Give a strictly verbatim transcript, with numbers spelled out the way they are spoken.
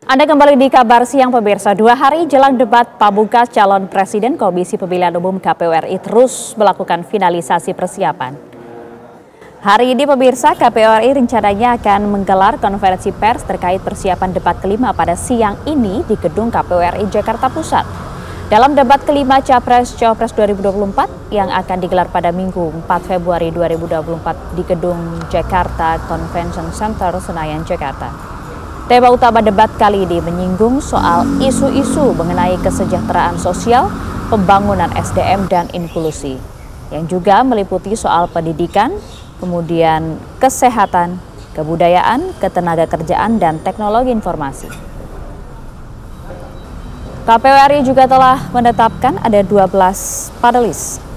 Anda kembali di Kabar Siang pemirsa. Dua hari jelang debat pamungkas calon presiden, Komisi Pemilihan Umum K P U R I terus melakukan finalisasi persiapan. Hari ini pemirsa, K P U R I rencananya akan menggelar konferensi pers terkait persiapan debat kelima pada siang ini di gedung K P U R I Jakarta Pusat. Dalam debat kelima Capres-Cawapres dua ribu dua puluh empat yang akan digelar pada Minggu empat Februari dua ribu dua puluh empat di gedung Jakarta Convention Center, Senayan, Jakarta. Tema utama debat kali ini menyinggung soal isu-isu mengenai kesejahteraan sosial, pembangunan S D M dan inklusi, yang juga meliputi soal pendidikan, kemudian kesehatan, kebudayaan, ketenagakerjaan, dan teknologi informasi. K P U R I juga telah menetapkan ada dua belas panelis